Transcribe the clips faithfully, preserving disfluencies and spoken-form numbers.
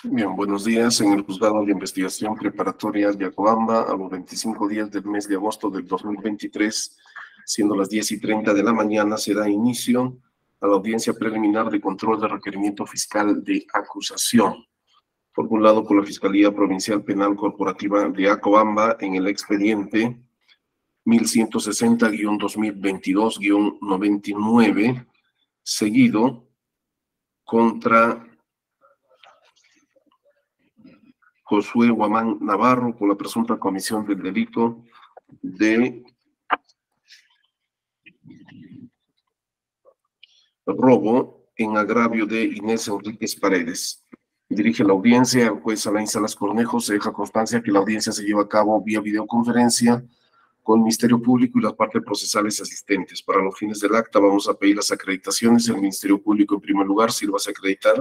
Bien, buenos días. En el Juzgado de Investigación Preparatoria de Acobamba, a los veinticinco días del mes de agosto del dos mil veintitrés, siendo las diez y treinta de la mañana, se da inicio a la audiencia preliminar de control de requerimiento fiscal de acusación, formulado por la Fiscalía Provincial Penal Corporativa de Acobamba en el expediente mil ciento sesenta guión dos mil veintidós guión noventa y nueve, seguido contra Josué Guamán Navarro por la presunta comisión del delito de robo en agravio de Inés Enríquez Paredes. Dirige la audiencia el juez Alain Salas Cornejo. Se deja constancia que la audiencia se lleva a cabo vía videoconferencia con el Ministerio Público y las partes procesales asistentes. Para los fines del acta vamos a pedir las acreditaciones. El Ministerio Público, en primer lugar, sírvase a acreditar.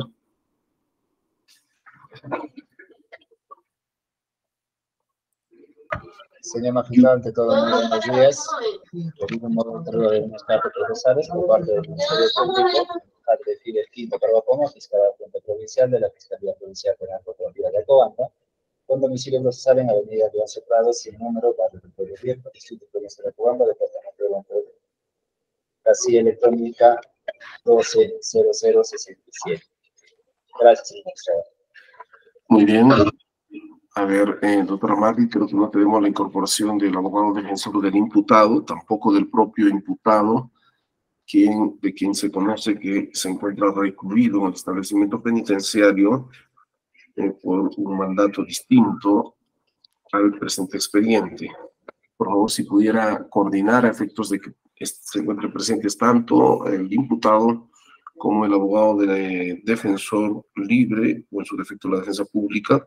Señor magistrado, ante todo, muy buenos días. Debido a un modo de de unas partes procesales por parte del Ministerio Público, al decir el quinto cargo como fiscal adjunto provincial de la Fiscalía Provincial Penal Corporativa de Acobamba, con domicilio procesal en Avenida Leonce Prado, sin número, barrio del Pueblo Viejo, Distrito Provincial de Acobamba, Departamento de Banco, casilla electrónica doce cero cero sesenta y siete. Gracias, señor magistrado. Muy bien. A ver, eh, doctora Mardi, creo que no tenemos la incorporación del abogado defensor del imputado, tampoco del propio imputado, quien, de quien se conoce que se encuentra recluido en el establecimiento penitenciario eh, por un mandato distinto al presente expediente. Por favor, si pudiera coordinar a efectos de que se encuentren presentes tanto el imputado como el abogado de defensor libre, o en su defecto la defensa pública.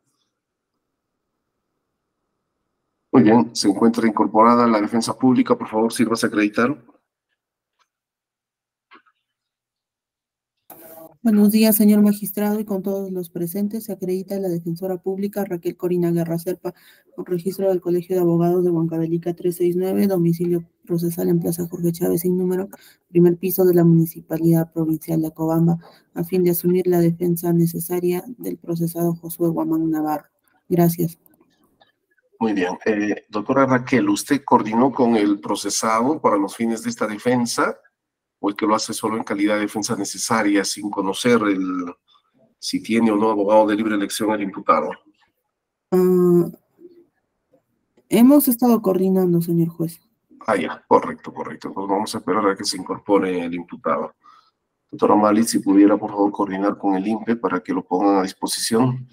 Muy bien, se encuentra incorporada la defensa pública. Por favor, sírvase a acreditar. Buenos días, señor magistrado, y con todos los presentes se acredita la defensora pública Raquel Corina Guerra Serpa, con registro del Colegio de Abogados de Huancavelica trescientos sesenta y nueve, domicilio procesal en Plaza Jorge Chávez, sin número, primer piso de la Municipalidad Provincial de Acobamba, a fin de asumir la defensa necesaria del procesado Josué Guamán Navarro. Gracias. Muy bien. Eh, doctora Raquel, ¿usted coordinó con el procesado para los fines de esta defensa o el que lo hace solo en calidad de defensa necesaria sin conocer el, si tiene o no abogado de libre elección el imputado? Uh, hemos estado coordinando, señor juez. Ah, ya, correcto, correcto. Pues vamos a esperar a que se incorpore el imputado. Doctora Mali, si pudiera, por favor, coordinar con el I N P E para que lo pongan a disposición.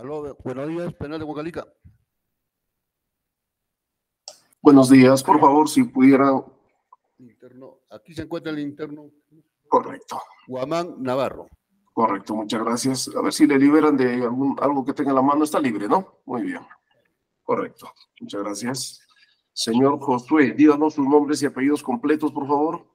Aló, buenos días, penal de Huancavelica. Buenos días, por favor, si pudieran. Interno, aquí se encuentra el interno. Correcto. Guamán Navarro. Correcto, muchas gracias. A ver si le liberan de algún, algo que tenga en la mano. Está libre, ¿no? Muy bien. Correcto, muchas gracias. Señor Josué, díganos sus nombres y apellidos completos, por favor.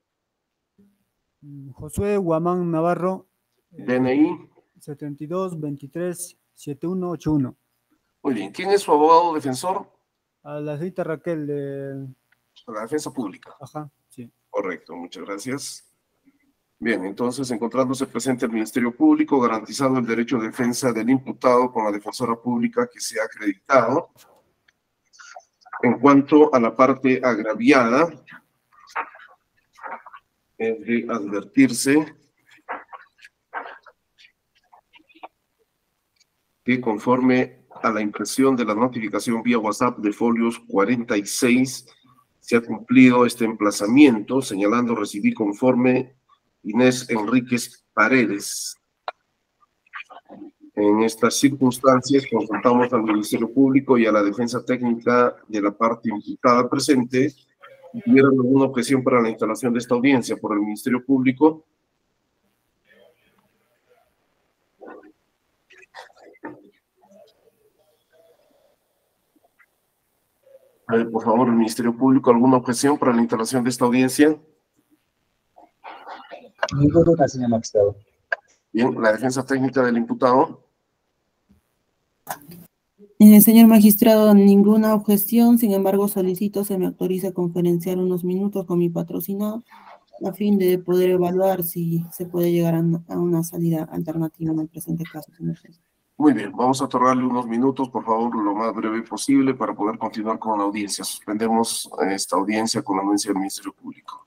Josué Guamán Navarro. D N I. setenta y dos, veintitrés, setenta y uno, ochenta y uno. Muy bien. ¿Quién es su abogado defensor? A la señorita Raquel de... La defensa pública. Ajá, sí. Correcto, muchas gracias. Bien, entonces, encontrándose presente el Ministerio Público, garantizado el derecho de defensa del imputado con la defensora pública que se ha acreditado. En cuanto a la parte agraviada, es de advertirse que conforme a la impresión de la notificación vía WhatsApp de folios cuarenta y seis, se ha cumplido este emplazamiento, señalando recibir conforme Inés Enríquez Paredes. En estas circunstancias, consultamos al Ministerio Público y a la defensa técnica de la parte imputada presente. ¿Tuvieron alguna objeción para la instalación de esta audiencia por el Ministerio Público? A ver, por favor, el Ministerio Público, ¿alguna objeción para la instalación de esta audiencia? Ninguna, señor magistrado. Bien, la defensa técnica del imputado. Eh, señor magistrado, ninguna objeción, sin embargo solicito se me autorice conferenciar unos minutos con mi patrocinado a fin de poder evaluar si se puede llegar a, a una salida alternativa en el presente caso, señor juez. Muy bien, vamos a otorgarle unos minutos, por favor, lo más breve posible para poder continuar con la audiencia. Suspendemos esta audiencia con la anuencia del Ministerio Público.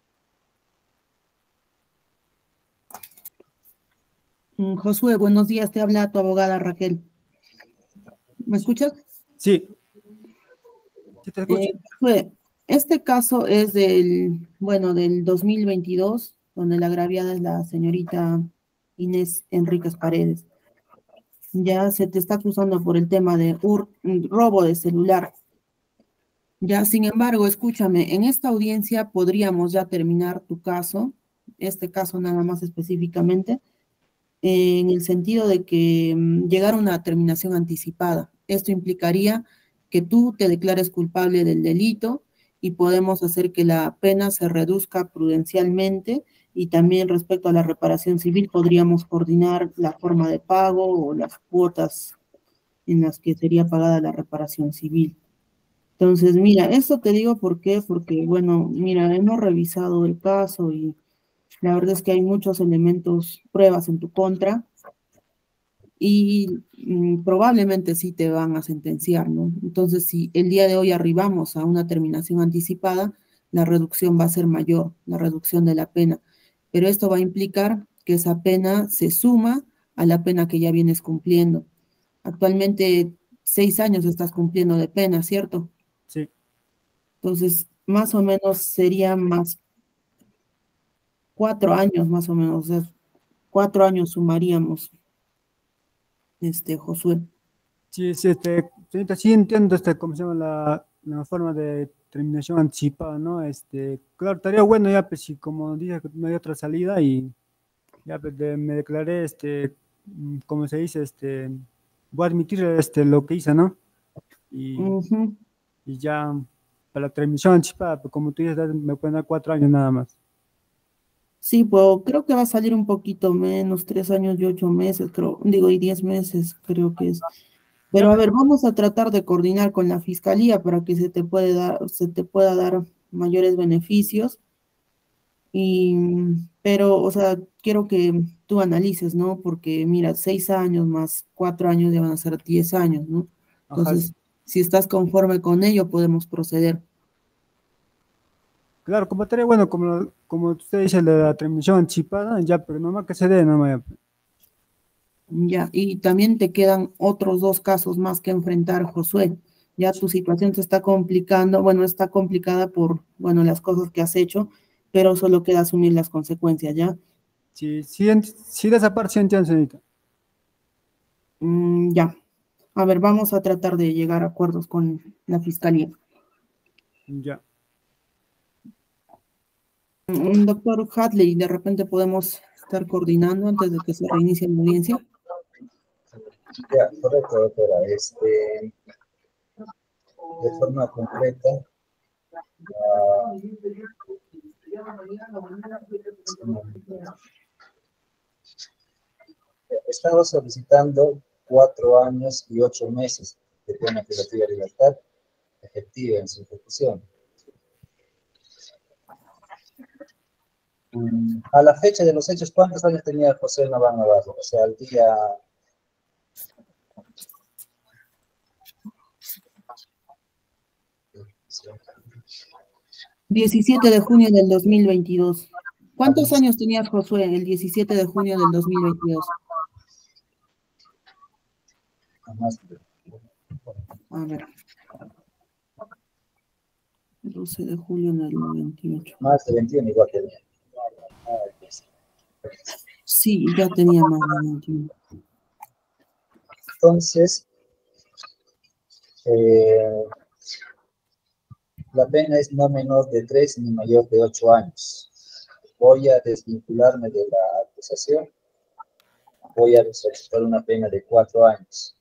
Josué, buenos días, te habla tu abogada Raquel. ¿Me escuchas? Sí. Sí te escucho. Eh, Josué, este caso es del, bueno, del dos mil veintidós, donde la agraviada es la señorita Inés Enríquez Paredes. Ya se te está acusando por el tema de ur, robo de celular. Ya, sin embargo, escúchame, en esta audiencia podríamos ya terminar tu caso, este caso nada más específicamente, en el sentido de que mm, llegar a una terminación anticipada. Esto implicaría que tú te declares culpable del delito y podemos hacer que la pena se reduzca prudencialmente, y también respecto a la reparación civil podríamos coordinar la forma de pago o las cuotas en las que sería pagada la reparación civil. Entonces, mira, esto te digo por qué, porque, bueno, mira, hemos revisado el caso y la verdad es que hay muchos elementos, pruebas en tu contra, y mm, probablemente sí te van a sentenciar, ¿no? Entonces, si el día de hoy arribamos a una terminación anticipada, la reducción va a ser mayor, la reducción de la pena. Pero esto va a implicar que esa pena se suma a la pena que ya vienes cumpliendo. Actualmente, seis años estás cumpliendo de pena, ¿cierto? Sí. Entonces, más o menos sería más cuatro años, más o menos, o sea, cuatro años sumaríamos, este, Josué. Sí, sí, este, señorita, sí entiendo este, cómo se llama la, la forma de terminación anticipada, ¿no? Este, claro, estaría bueno ya, pues, si como dije, no hay otra salida y ya pues, de, me declaré, este, mm, como se dice, este, voy a admitir este, lo que hice, ¿no? Y, Ujú. y ya, para la terminación anticipada, pues, como tú dices, me pueden dar cuatro años nada más. Sí, pues creo que va a salir un poquito menos, tres años y ocho meses, creo, digo, y diez meses, creo que es. Pero a ver, vamos a tratar de coordinar con la fiscalía para que se te puede dar, se te pueda dar mayores beneficios. Y, pero, o sea, quiero que tú analices, ¿no? Porque mira, seis años más cuatro años ya van a ser diez años, ¿no? Ajá, Entonces, sí. si estás conforme con ello, podemos proceder. Claro, como estaría bueno, como, como usted dice, la, la terminación anticipada, ya, pero nomás que se dé, nomás. Ya, y también te quedan otros dos casos más que enfrentar, Josué. Ya tu situación se está complicando, bueno, está complicada por, bueno, las cosas que has hecho, pero solo queda asumir las consecuencias, ¿ya? Sí, sí, ent- sí, de esa parte sí entiendo, señorita. Mm, ya. A ver, vamos a tratar de llegar a acuerdos con la fiscalía. Ya. Un doctor Hadley, de repente podemos estar coordinando antes de que se reinicie la audiencia. Ya, correcto, doctora. Este, de forma concreta, ah, estaba solicitando cuatro años y ocho meses de pena privativa de libertad efectiva en su ejecución. Mm, A la fecha de los hechos, ¿cuántos años tenía José Navarro Navarro? O sea, al día... diecisiete de junio del dos mil veintidós. ¿Cuántos años tenías, Josué, el diecisiete de junio del dos mil veintidós? Más, A ver. doce de julio del veintiocho. más de veintiuno igual tenía. Ay, pues. Sí, ya tenía más de veintiuno. Entonces, eh, la pena es no menor de tres ni mayor de ocho años. Voy a desvincularme de la acusación. Voy a solicitar una pena de cuatro años.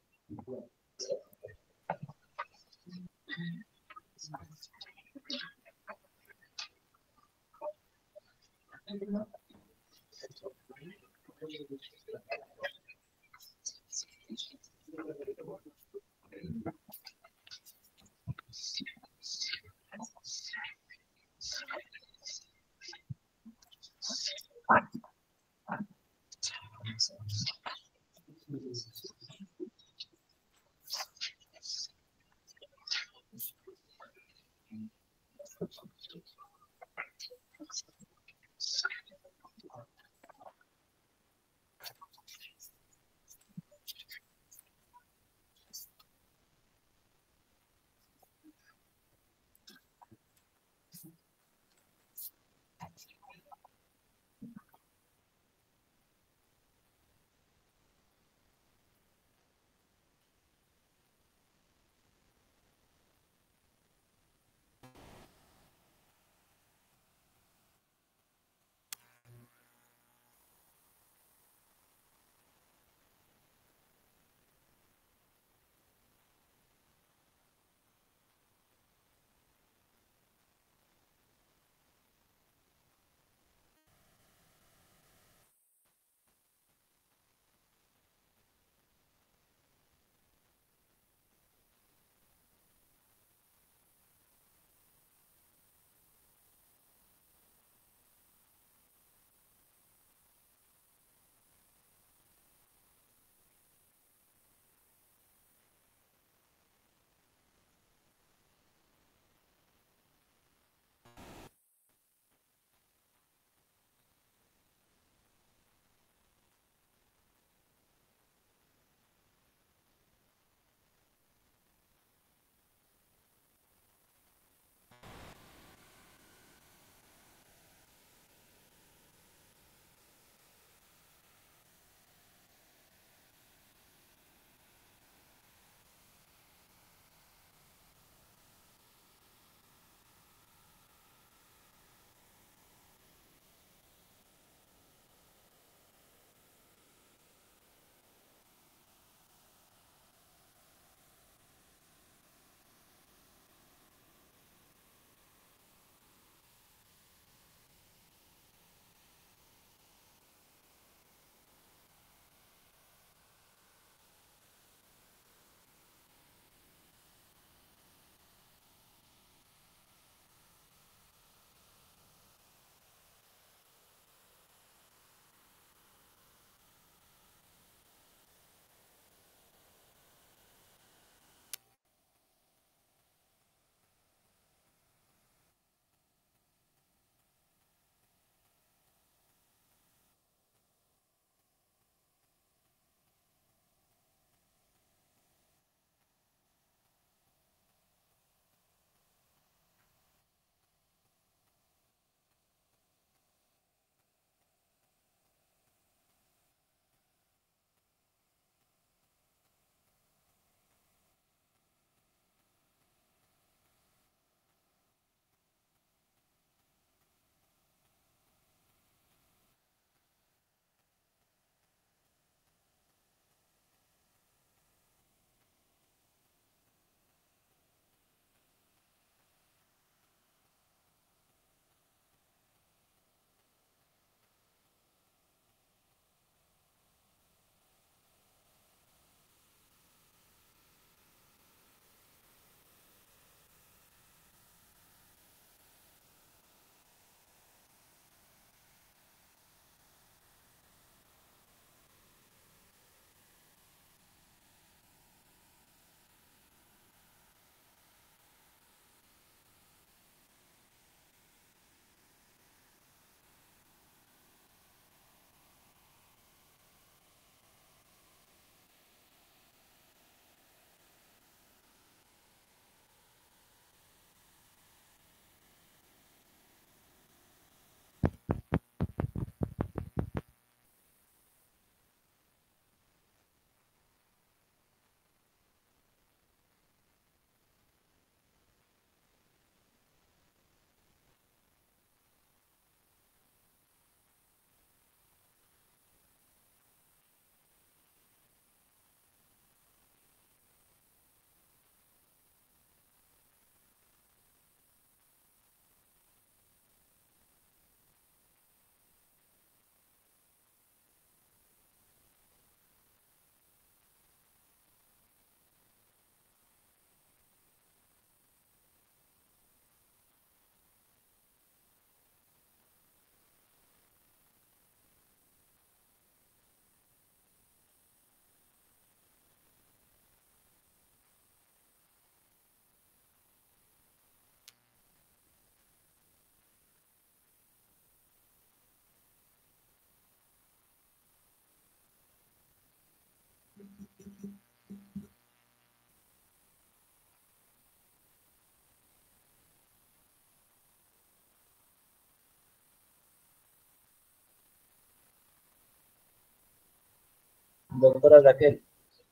Doctora Raquel.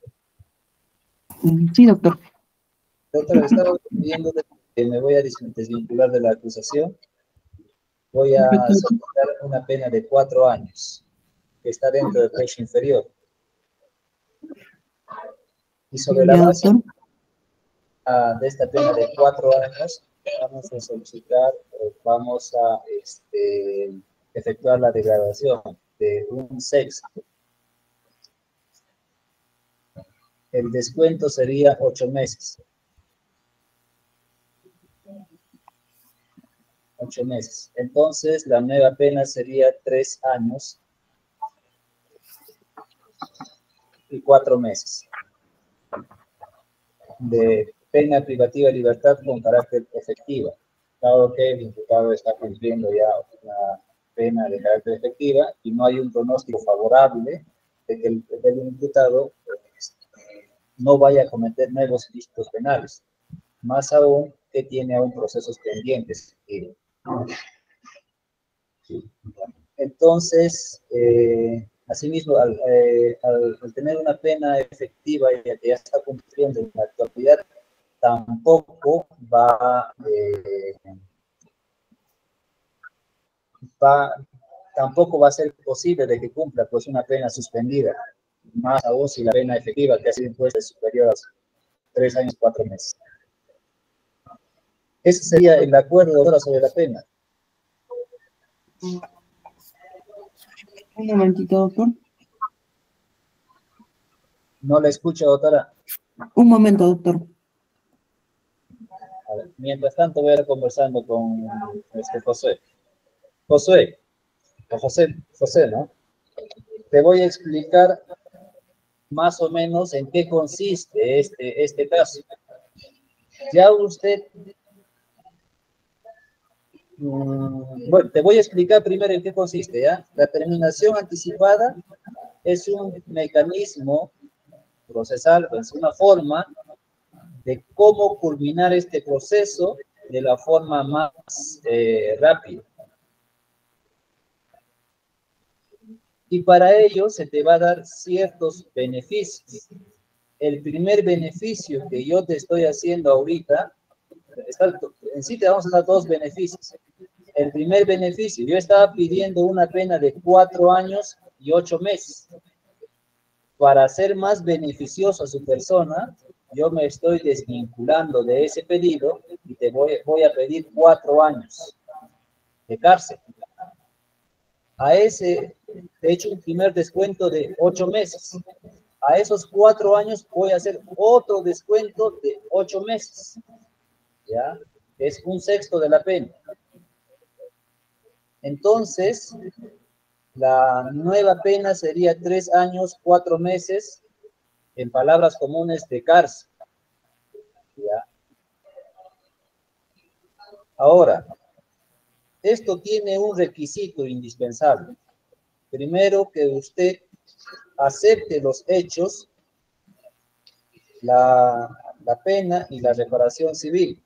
Sí, doctor. Doctora, estaba pidiendo que me voy a desvincular de la acusación. Voy a solicitar una pena de cuatro años, que está dentro del pecho inferior. Y sobre la base uh, de esta pena de cuatro años, vamos a solicitar, eh, vamos a este, efectuar la degradación de un sexto. El descuento sería ocho meses. Ocho meses. Entonces, la nueva pena sería tres años y cuatro meses de pena privativa de libertad con carácter efectivo. Dado que el imputado está cumpliendo ya una pena de carácter efectiva y no hay un pronóstico favorable de que el, el imputado pues, no vaya a cometer nuevos delitos penales, más aún que tiene aún procesos pendientes. Entonces, eh, asimismo, al, eh, al, al tener una pena efectiva y que ya está cumpliendo en la actualidad, tampoco va, eh, va, tampoco va a ser posible de que cumpla pues una pena suspendida, más aún si la pena efectiva que ha sido impuesta es superior a tres años, cuatro meses. Ese sería el acuerdo ahora sobre la pena. Un momentito, doctor. No la escucho, doctora. Un momento, doctor. A ver, mientras tanto voy a ir conversando con este José. José, o José, José, ¿no? Te voy a explicar más o menos en qué consiste este, este caso. Ya usted... Bueno, te voy a explicar primero en qué consiste, ¿ya? La terminación anticipada es un mecanismo procesal, es una forma de cómo culminar este proceso de la forma más eh, rápida. Y para ello se te va a dar ciertos beneficios. El primer beneficio que yo te estoy haciendo ahorita, está, en sí te vamos a dar dos beneficios. El primer beneficio, yo estaba pidiendo una pena de cuatro años y ocho meses. Para hacer más beneficioso a su persona, yo me estoy desvinculando de ese pedido y te voy, voy a pedir cuatro años de cárcel. A ese, de hecho, un primer descuento de ocho meses. A esos cuatro años voy a hacer otro descuento de ocho meses. ¿Ya? Es un sexto de la pena. Entonces, la nueva pena sería tres años, cuatro meses, en palabras comunes, de cárcel. ¿Ya? Ahora, esto tiene un requisito indispensable. Primero, que usted acepte los hechos, la, la pena y la reparación civil.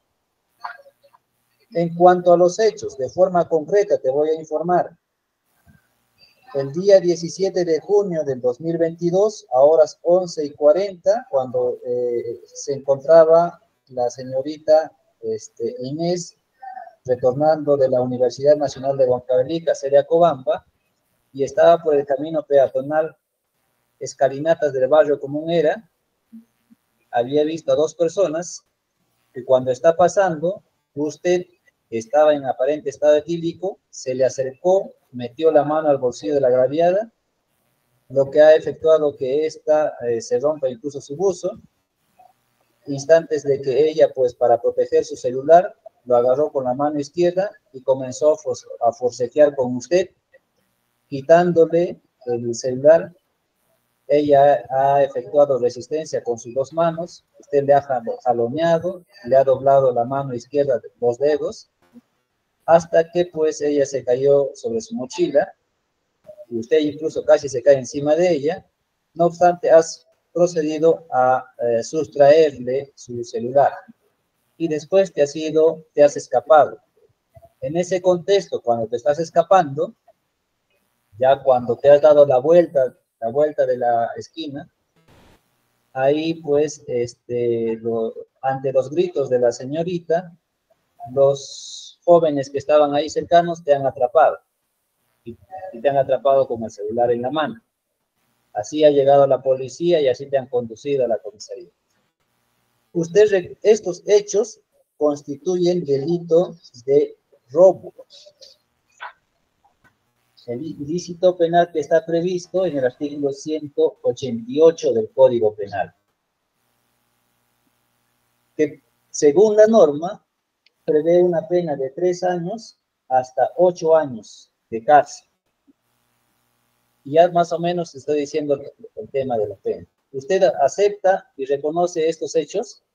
En cuanto a los hechos, de forma concreta te voy a informar. El día diecisiete de junio del dos mil veintidós, a horas once y cuarenta, cuando eh, se encontraba la señorita este, Inés retornando de la Universidad Nacional de Huancavelica, Celia Cobamba, y estaba por el camino peatonal Escalinatas del barrio Comunera, había visto a dos personas que cuando está pasando, usted estaba en aparente estado etílico, se le acercó, metió la mano al bolsillo de la agraviada, lo que ha efectuado que ésta eh, se rompa incluso su buzo. Instantes de que ella, pues para proteger su celular, lo agarró con la mano izquierda y comenzó a forcejear con usted, quitándole el celular. Ella ha efectuado resistencia con sus dos manos, usted le ha jaloneado, le ha doblado la mano izquierda de dos dedos, hasta que pues ella se cayó sobre su mochila, y usted incluso casi se cae encima de ella. No obstante, has procedido a eh, sustraerle su celular y después te has ido, te has escapado. En ese contexto, cuando te estás escapando, ya cuando te has dado la vuelta, la vuelta de la esquina, ahí pues, este, lo, ante los gritos de la señorita, los jóvenes que estaban ahí cercanos te han atrapado y, y te han atrapado con el celular en la mano. Así ha llegado la policía y así te han conducido a la comisaría. Usted, estos hechos constituyen delito de robo. El ilícito penal que está previsto en el artículo ciento ochenta y ocho del Código Penal, que según la norma prevé una pena de tres años hasta ocho años de cárcel. Y ya más o menos estoy diciendo el, el tema de la pena. ¿Usted acepta y reconoce estos hechos?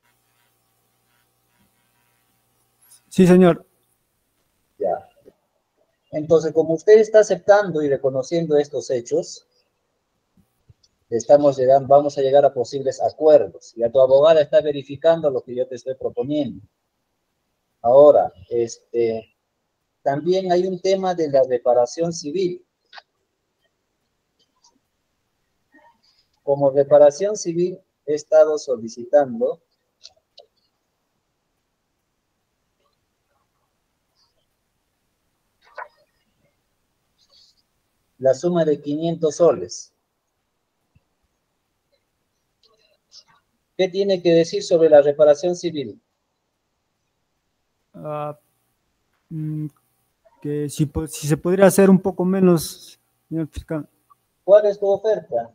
Sí, señor. Ya. Entonces, como usted está aceptando y reconociendo estos hechos, estamos llegando, vamos a llegar a posibles acuerdos. Y a tu abogada está verificando lo que yo te estoy proponiendo. Ahora, este, también hay un tema de la reparación civil. Como reparación civil he estado solicitando la suma de quinientos soles. ¿Qué tiene que decir sobre la reparación civil? Uh, mm, que si, si se podría hacer un poco menos, señor fiscal. ¿Cuál es tu oferta?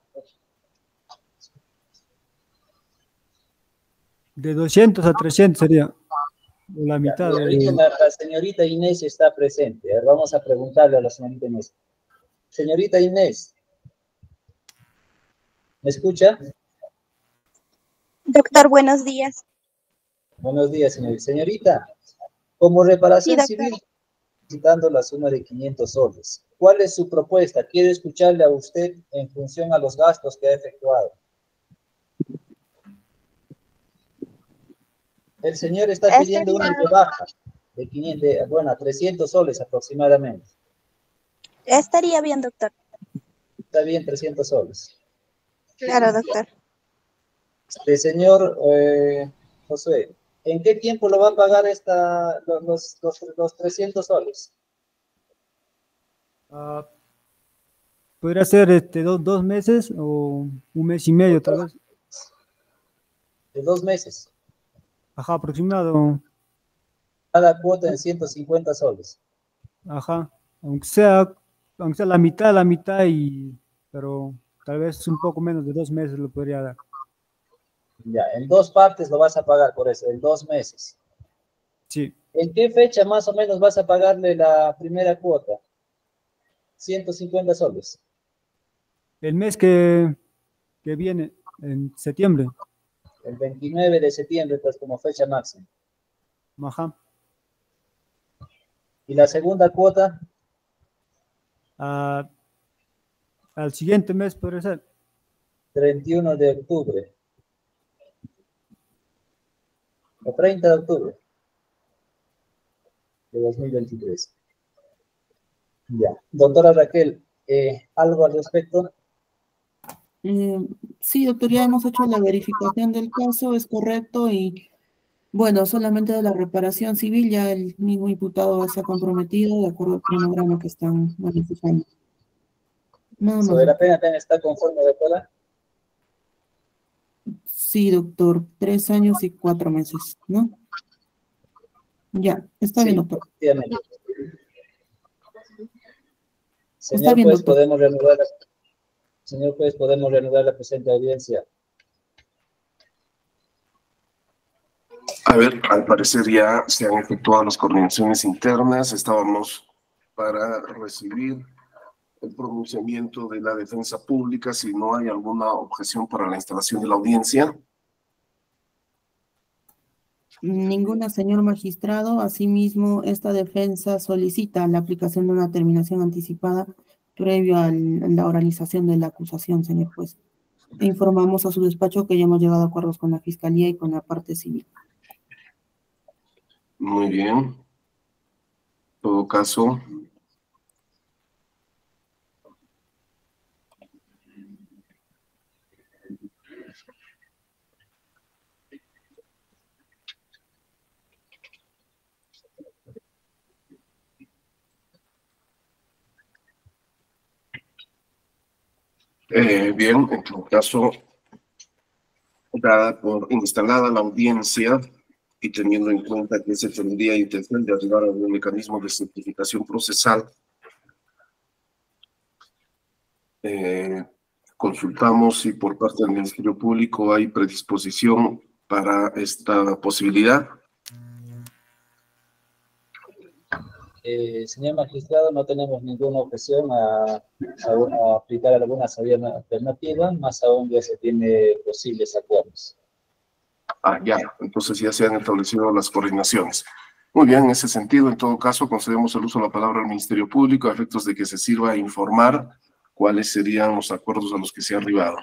De doscientos a trescientos sería la mitad. Ya, de... la, la señorita Inés está presente. A ver, vamos a preguntarle a la señorita Inés. Señorita Inés, ¿me escucha? Doctor, buenos días. Buenos días, señorita. Señorita, como reparación Sí, civil, solicitando la suma de quinientos soles. ¿Cuál es su propuesta? Quiero escucharle a usted en función a los gastos que ha efectuado. El señor está pidiendo una rebaja de quinientos, bueno, a trescientos soles aproximadamente. Estaría bien, doctor. Está bien, trescientos soles. Claro, doctor. Este señor eh, Josué, ¿en qué tiempo lo va a pagar esta, los, los, los trescientos soles? Uh, podría ser este, do, dos meses o un mes y medio, tal vez. De dos meses. Ajá, aproximado. Cada cuota en ciento cincuenta soles. Ajá, aunque sea, aunque sea la mitad, la mitad, y, pero tal vez un poco menos de dos meses lo podría dar. Ya, en dos partes lo vas a pagar por eso, en dos meses. Sí. ¿En qué fecha más o menos vas a pagarle la primera cuota? ciento cincuenta soles. El mes que, que viene, en septiembre. El veintinueve de septiembre, pues como fecha máxima. Ajá. ¿Y la segunda cuota? Uh, al siguiente mes podría ser. treinta y uno de octubre. O treinta de octubre. De dos mil veintitrés. Ya. Doctora Raquel, eh, ¿algo al respecto? Eh, sí, doctor, ya hemos hecho la verificación del caso, es correcto, y bueno, solamente de la reparación civil ya el mismo imputado se ha comprometido de acuerdo al cronograma que están manifestando. Nada más. ¿Sobre la pena también está conforme, doctora? Sí, doctor, tres años y cuatro meses, ¿no? Ya, está Sí, bien, doctor. efectivamente. Señor Está bien, juez, doctor. podemos reanudar la, señor juez, podemos reanudar la presente audiencia. A ver, al parecer ya se han efectuado las coordinaciones internas. Estábamos para recibir el pronunciamiento de la defensa pública, si no hay alguna objeción para la instalación de la audiencia. Ninguna, señor magistrado. Asimismo, esta defensa solicita la aplicación de una terminación anticipada previo a la oralización de la acusación, señor juez. Informamos a su despacho que ya hemos llegado a acuerdos con la Fiscalía y con la parte civil. Muy bien. En todo caso, eh, bien, en todo caso, dada por instalada la audiencia y teniendo en cuenta que se tendría intención de arribar a un mecanismo de simplificación procesal, eh, consultamos si por parte del Ministerio Público hay predisposición para esta posibilidad. Eh, señor magistrado, no tenemos ninguna objeción a, a, a aplicar alguna salida alternativa, más aún ya se tiene posibles acuerdos. Ah, ya, entonces ya se han establecido las coordinaciones. Muy bien, en ese sentido, en todo caso, concedemos el uso de la palabra al Ministerio Público a efectos de que se sirva a informar cuáles serían los acuerdos a los que se ha arribado.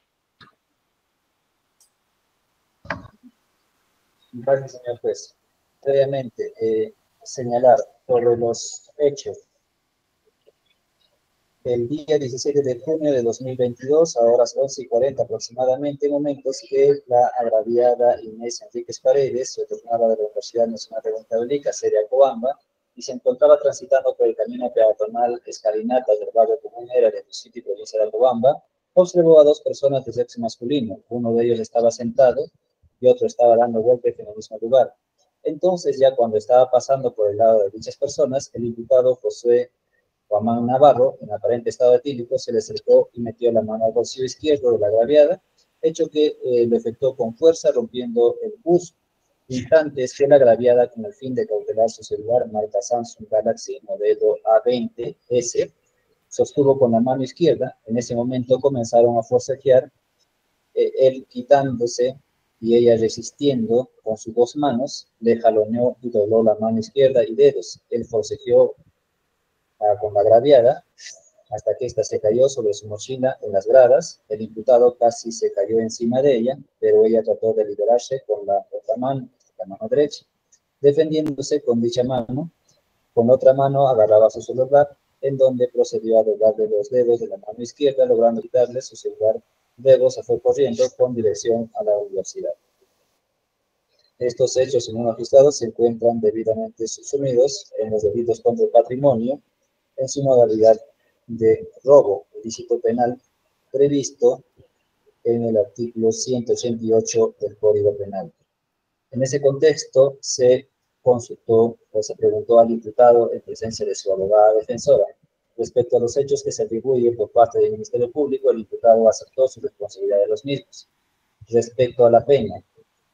Gracias, señor juez. Previamente, eh, señalar sobre los hechos. El día diecisiete de junio de dos mil veintidós, a horas once y cuarenta aproximadamente, momentos que la agraviada Inés Enríquez Paredes se retornaba de la Universidad Nacional de Huancavelica, sede Acobamba, y se encontraba transitando por el camino peatonal Escalinata del barrio Comunera de Tuciti y provincia de Acobamba, observó a dos personas de sexo masculino. Uno de ellos estaba sentado y otro estaba dando golpes en el mismo lugar. Entonces, ya cuando estaba pasando por el lado de dichas personas, el imputado Josué Guamán Navarro, en aparente estado etílico, se le acercó y metió la mano al bolsillo izquierdo de la agraviada, hecho que eh, lo efectuó con fuerza, rompiendo el busto. Instantes que la agraviada, con el fin de cautelar su celular marca Samsung Galaxy modelo A veinte S, sostuvo con la mano izquierda. En ese momento comenzaron a forcejear, eh, él quitándose y ella resistiendo con sus dos manos, le jaloneó y dobló la mano izquierda y dedos. Él forcejeó con la agraviada, hasta que ésta se cayó sobre su mochila en las gradas. El imputado casi se cayó encima de ella, pero ella trató de liberarse con la otra mano, la mano derecha, defendiéndose con dicha mano. Con otra mano agarraba su celular, en donde procedió a doblarle los dedos de la mano izquierda, logrando quitarle su celular. Luego se fue corriendo con dirección a la universidad. Estos hechos, señor magistrado, se encuentran debidamente subsumidos en los delitos contra el patrimonio, en su modalidad de robo, ilícito penal, previsto en el artículo ciento ochenta y ocho del Código Penal. En ese contexto, se consultó o se preguntó al imputado en presencia de su abogada defensora. Respecto a los hechos que se atribuyen por parte del Ministerio Público, el imputado aceptó su responsabilidad de los mismos. Respecto a la pena,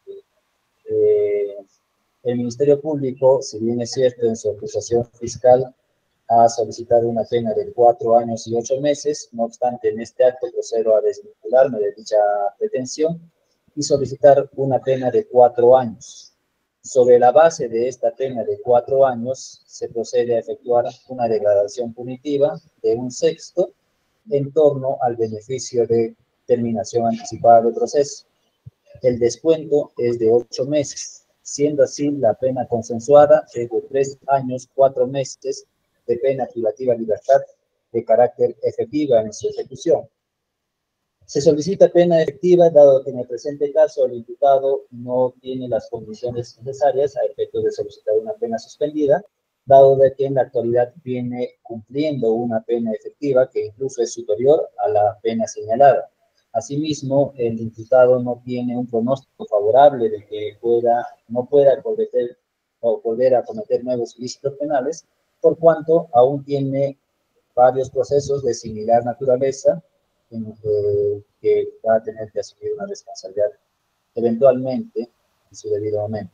eh, el Ministerio Público, si bien es cierto en su acusación fiscal, ha solicitado una pena de cuatro años y ocho meses. No obstante, en este acto procedo a desvincularme de dicha pretensión y solicitar una pena de cuatro años. Sobre la base de esta pena de cuatro años, se procede a efectuar una degradación punitiva de un sexto en torno al beneficio de terminación anticipada del proceso. El descuento es de ocho meses, siendo así la pena consensuada es de tres años, cuatro meses, de pena privativa de libertad de carácter efectiva en su ejecución. Se solicita pena efectiva, dado que en el presente caso el imputado no tiene las condiciones necesarias a efectos de solicitar una pena suspendida, dado de que en la actualidad viene cumpliendo una pena efectiva que incluso es superior a la pena señalada. Asimismo, el imputado no tiene un pronóstico favorable de que pueda, no pueda cometer, o volver a cometer nuevos ilícitos penales, por cuanto aún tiene varios procesos de similar naturaleza en, eh, que va a tener que asumir una responsabilidad eventualmente en su debido momento.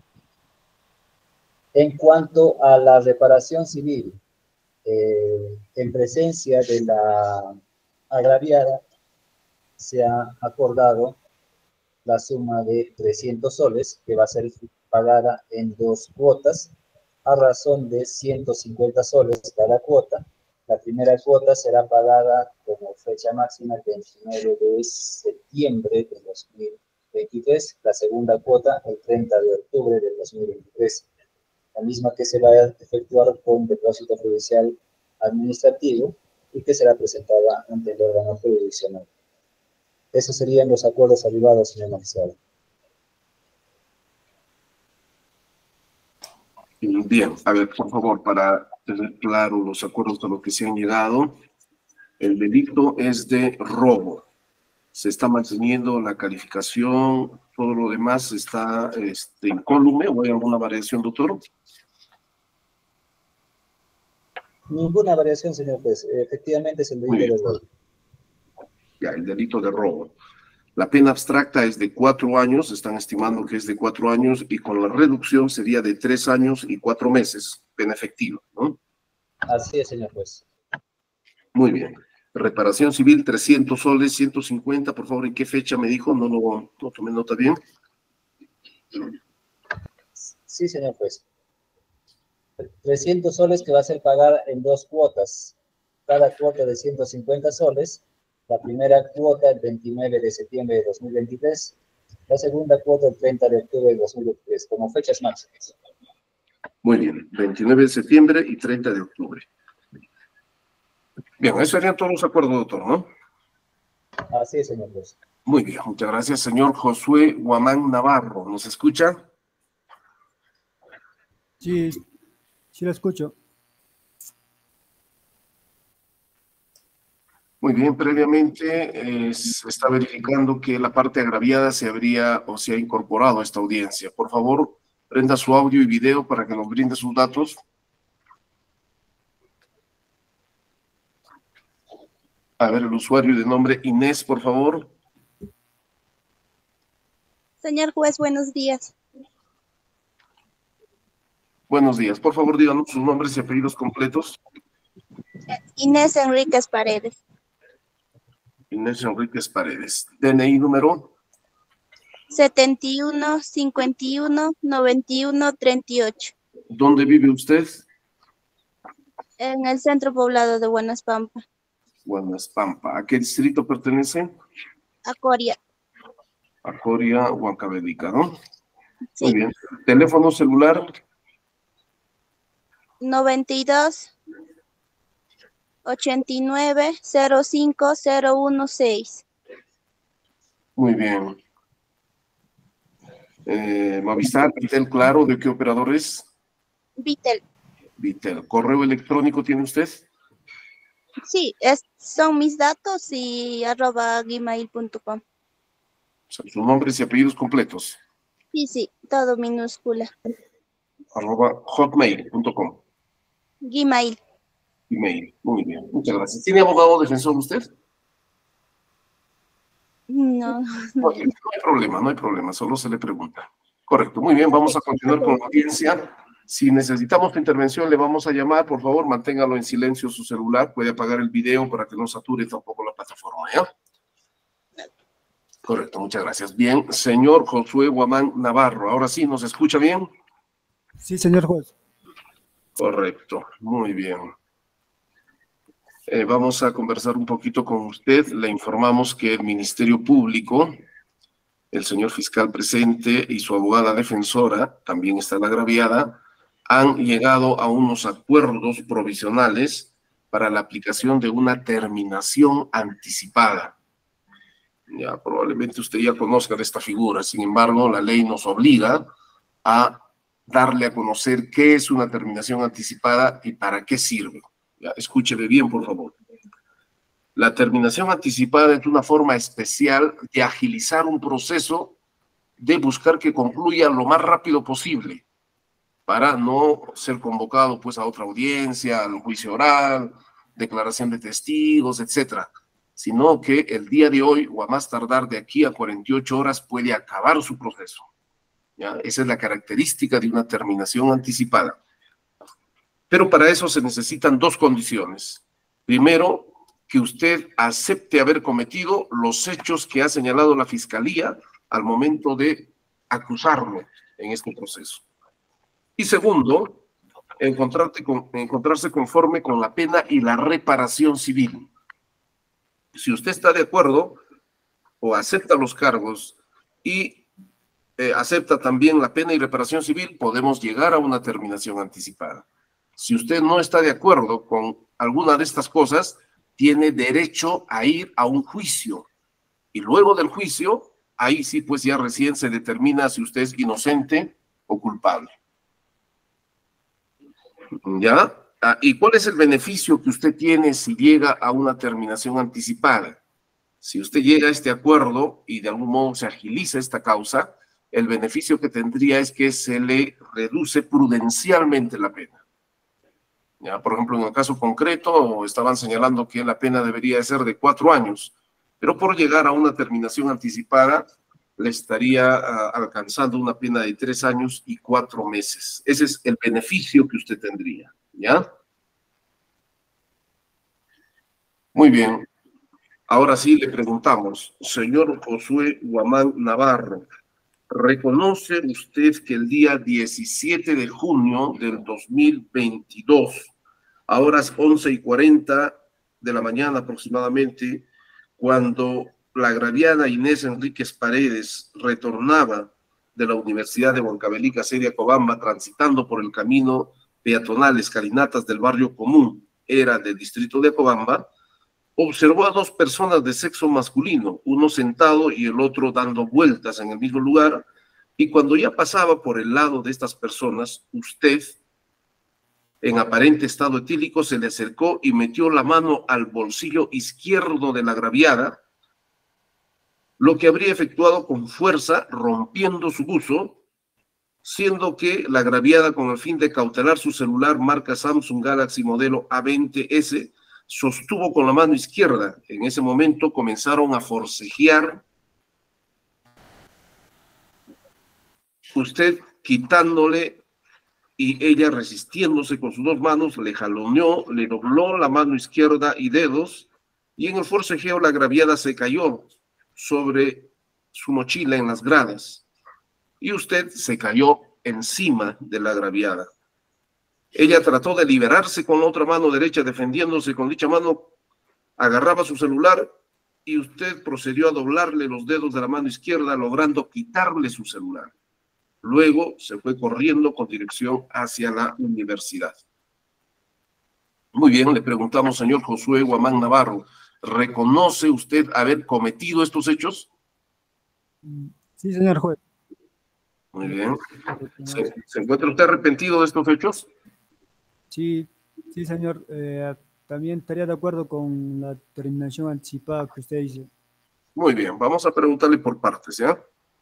En cuanto a la reparación civil, eh, en presencia de la agraviada, se ha acordado la suma de trescientos soles, que va a ser pagada en dos cuotas, a razón de ciento cincuenta soles cada cuota. La primera cuota será pagada con como fecha máxima el veintinueve de septiembre de dos mil veintitrés, la segunda cuota el treinta de octubre del dos mil veintitrés, la misma que se va a efectuar con depósito judicial administrativo y que será presentada ante el órgano jurisdiccional. Esos serían los acuerdos arribados, señor magistrado. Bien, a ver, por favor, para tener claro los acuerdos a los que se han llegado, el delito es de robo. Se está manteniendo la calificación, todo lo demás está este, incólume, o hay alguna variación, doctor. Ninguna variación, señor juez. Efectivamente es el delito de robo. Ya, el delito de robo. La pena abstracta es de cuatro años, están estimando que es de cuatro años, y con la reducción sería de tres años y cuatro meses, pena efectiva, ¿no? Así es, señor juez. Muy bien. Reparación civil, trescientos soles, ciento cincuenta, por favor, ¿en qué fecha me dijo? No lo no tomé nota bien. Sí, señor juez. trescientos soles que va a ser pagada en dos cuotas. Cada cuota de ciento cincuenta soles. La primera cuota el veintinueve de septiembre de dos mil veintitrés. La segunda cuota el treinta de octubre de dos mil veintitrés, como fechas máximas. Muy bien, veintinueve de septiembre y treinta de octubre. Bien, esos serían todos los acuerdos, doctor, ¿no? Así es, señor juez. Muy bien, muchas gracias, señor Josué Guamán Navarro. ¿Nos escucha? Sí, sí lo escucho. Muy bien, previamente eh, se está verificando que la parte agraviada se habría o se ha incorporado a esta audiencia. Por favor, prenda su audio y video para que nos brinde sus datos. A ver, el usuario de nombre Inés, por favor. Señor juez, buenos días. Buenos días. Por favor, díganos sus nombres y apellidos completos. Inés Enríquez Paredes. Inés Enríquez Paredes. D N I número setenta y uno, cincuenta y uno, noventa y uno, treinta y ocho. ¿Dónde vive usted? En el centro poblado de Buenas Pampa. Buenas Pampa. ¿A qué distrito pertenece? A Coria. A Coria, Huancavelica, ¿no? Sí. Muy bien. ¿Teléfono celular? noventa y dos, ochenta y nueve, cero cinco, cero uno seis. Muy bien. Eh, Movistar, Vitel, claro, ¿de qué operador es? Vitel. Vitel. ¿Correo electrónico tiene usted? Sí, es, son mis datos y arroba gmail punto com. O sea, sus nombres y apellidos completos. Sí, sí, todo minúscula. Arroba hotmail punto com. Gmail. Email. Muy bien, muchas gracias. ¿Tiene abogado defensor usted? No. No, no hay problema, no hay problema, solo se le pregunta. Correcto, muy bien, vamos a continuar con la audiencia. Si necesitamos tu intervención, le vamos a llamar, por favor, manténgalo en silencio su celular, puede apagar el video para que no sature tampoco la plataforma, ¿ya? Correcto, muchas gracias. Bien, señor Josué Guamán Navarro, ahora sí, ¿nos escucha bien? Sí, señor juez. Correcto, muy bien. Eh, vamos a conversar un poquito con usted. Le informamos que el Ministerio Público, el señor fiscal presente y su abogada defensora, también está la agraviada, han llegado a unos acuerdos provisionales para la aplicación de una terminación anticipada. Ya, probablemente usted ya conozca de esta figura, sin embargo, la ley nos obliga a darle a conocer qué es una terminación anticipada y para qué sirve. Ya, escúcheme bien, por favor. La terminación anticipada es una forma especial de agilizar un proceso, de buscar que concluya lo más rápido posible, para no ser convocado pues a otra audiencia, al juicio oral, declaración de testigos, etcétera, sino que el día de hoy o a más tardar de aquí a cuarenta y ocho horas puede acabar su proceso. ¿Ya? Esa es la característica de una terminación anticipada. Pero para eso se necesitan dos condiciones. Primero, que usted acepte haber cometido los hechos que ha señalado la Fiscalía al momento de acusarlo en este proceso. Y segundo, encontrarte con, encontrarse conforme con la pena y la reparación civil. Si usted está de acuerdo o acepta los cargos y eh, acepta también la pena y reparación civil, podemos llegar a una terminación anticipada. Si usted no está de acuerdo con alguna de estas cosas, tiene derecho a ir a un juicio. Y luego del juicio, ahí sí pues ya recién se determina si usted es inocente o culpable. ¿Ya? Ah, ¿y cuál es el beneficio que usted tiene si llega a una terminación anticipada? Si usted llega a este acuerdo y de algún modo se agiliza esta causa, el beneficio que tendría es que se le reduce prudencialmente la pena. Ya, por ejemplo, en el caso concreto, estaban señalando que la pena debería ser de cuatro años, pero por llegar a una terminación anticipada, le estaría uh, alcanzando una pena de tres años y cuatro meses. Ese es el beneficio que usted tendría, ¿ya? Muy bien. Ahora sí le preguntamos, señor Josué Guamán Navarro, ¿reconoce usted que el día diecisiete de junio del dos mil veintidós, a horas once y cuarenta de la mañana aproximadamente, cuando la agraviada Inés Enríquez Paredes retornaba de la Universidad de Huancavelica, sede Acobamba, transitando por el camino peatonal Escalinatas del barrio común, era del distrito de Acobamba, observó a dos personas de sexo masculino, uno sentado y el otro dando vueltas en el mismo lugar, y cuando ya pasaba por el lado de estas personas, usted, en aparente estado etílico, se le acercó y metió la mano al bolsillo izquierdo de la agraviada, lo que habría efectuado con fuerza, rompiendo su buzo, siendo que la agraviada, con el fin de cautelar su celular marca Samsung Galaxy modelo A veinte ese, sostuvo con la mano izquierda. En ese momento comenzaron a forcejear, usted quitándole y ella resistiéndose con sus dos manos, le jaloneó, le dobló la mano izquierda y dedos, y en el forcejeo la agraviada se cayó sobre su mochila en las gradas, y usted se cayó encima de la agraviada. Ella trató de liberarse con la otra mano derecha, defendiéndose con dicha mano, agarraba su celular, y usted procedió a doblarle los dedos de la mano izquierda, logrando quitarle su celular. Luego se fue corriendo con dirección hacia la universidad. Muy bien, le preguntamos, señor Josué Guamán Navarro, ¿reconoce usted haber cometido estos hechos? Sí, señor juez. Muy bien. ¿Se, ¿se encuentra usted arrepentido de estos hechos? Sí, sí, señor. Eh, también estaría de acuerdo con la terminación anticipada que usted dice. Muy bien, vamos a preguntarle por partes, ¿ya?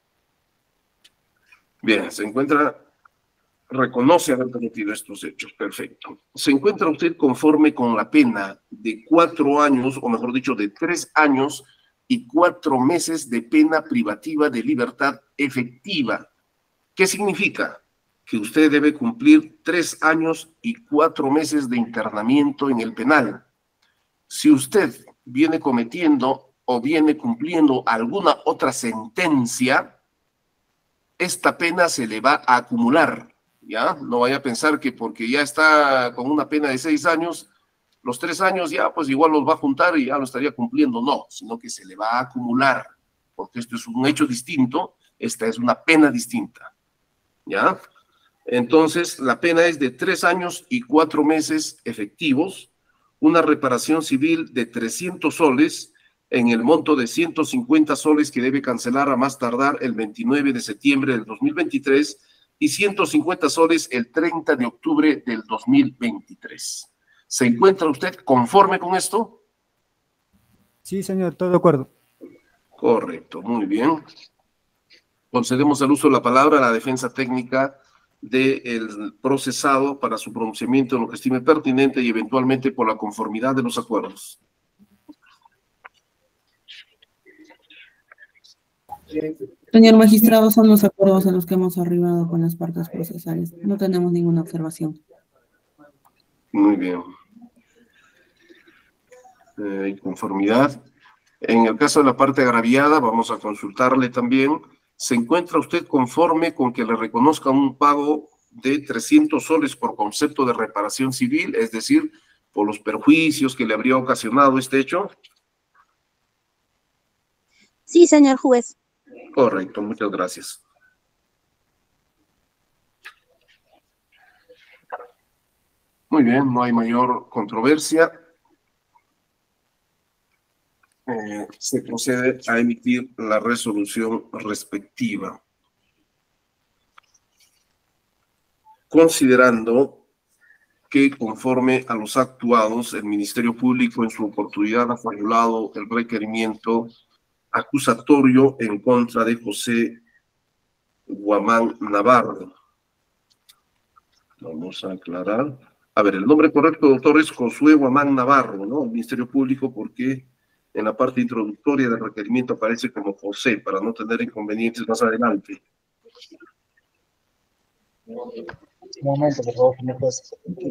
Bien, se encuentra, reconoce haber cometido estos hechos, perfecto. ¿Se encuentra usted conforme con la pena de cuatro años, o mejor dicho, de tres años y cuatro meses de pena privativa de libertad efectiva? ¿Qué significa? Que usted debe cumplir tres años y cuatro meses de internamiento en el penal. Si usted viene cometiendo o viene cumpliendo alguna otra sentencia, esta pena se le va a acumular, ¿ya? No vaya a pensar que porque ya está con una pena de seis años, los tres años ya pues igual los va a juntar y ya lo estaría cumpliendo. No, sino que se le va a acumular, porque esto es un hecho distinto, esta es una pena distinta, ¿ya? Entonces, la pena es de tres años y cuatro meses efectivos, una reparación civil de trescientos soles en el monto de ciento cincuenta soles que debe cancelar a más tardar el veintinueve de septiembre del dos mil veintitrés y ciento cincuenta soles el treinta de octubre del dos mil veintitrés. ¿Se encuentra usted conforme con esto? Sí, señor, todo de acuerdo. Correcto, muy bien. Concedemos el uso de la palabra a la defensa técnica del procesado para su pronunciamiento en lo que estime pertinente y eventualmente por la conformidad de los acuerdos. Señor magistrado, son los acuerdos a los que hemos arribado con las partes procesales. No tenemos ninguna observación. Muy bien. Eh, conformidad. En el caso de la parte agraviada, vamos a consultarle también. ¿Se encuentra usted conforme con que le reconozcan un pago de trescientos soles por concepto de reparación civil, es decir, por los perjuicios que le habría ocasionado este hecho? Sí, señor juez. Correcto, muchas gracias. Muy bien, no hay mayor controversia. Eh, se procede a emitir la resolución respectiva. Considerando que conforme a los actuados, el Ministerio Público en su oportunidad ha formulado el requerimiento acusatorio en contra de José Guamán Navarro. Vamos a aclarar. A ver, el nombre correcto, doctor, es Josué Guamán Navarro, ¿no? El Ministerio Público, porque en la parte introductoria del requerimiento aparece como José, para no tener inconvenientes más adelante. Un momento, por favor, señor juez.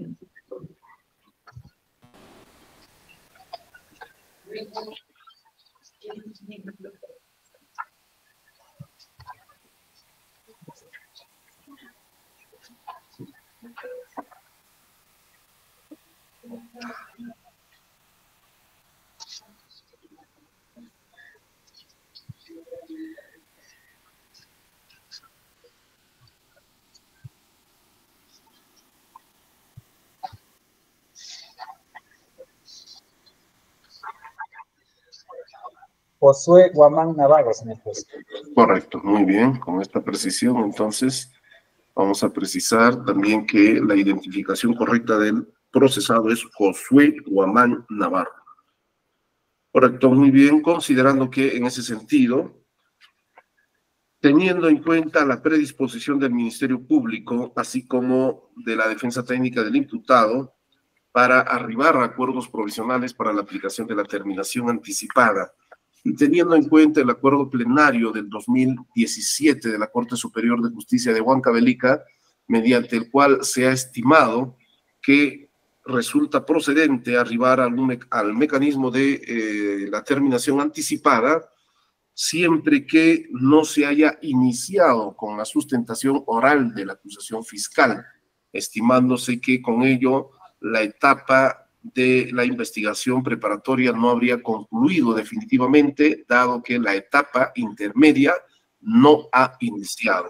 Josué Guamán Navarro, señor juez. Correcto, muy bien. Con esta precisión, entonces, vamos a precisar también que la identificación correcta del procesado es Josué Guamán Navarro. Correcto, muy bien. Considerando que en ese sentido, teniendo en cuenta la predisposición del Ministerio Público, así como de la defensa técnica del imputado, para arribar a acuerdos provisionales para la aplicación de la terminación anticipada, y teniendo en cuenta el acuerdo plenario del dos mil diecisiete de la Corte Superior de Justicia de Huancavelica, mediante el cual se ha estimado que resulta procedente arribar al, me al mecanismo de eh, la terminación anticipada, siempre que no se haya iniciado con la sustentación oral de la acusación fiscal, estimándose que con ello la etapa de la investigación preparatoria no habría concluido definitivamente, dado que la etapa intermedia no ha iniciado.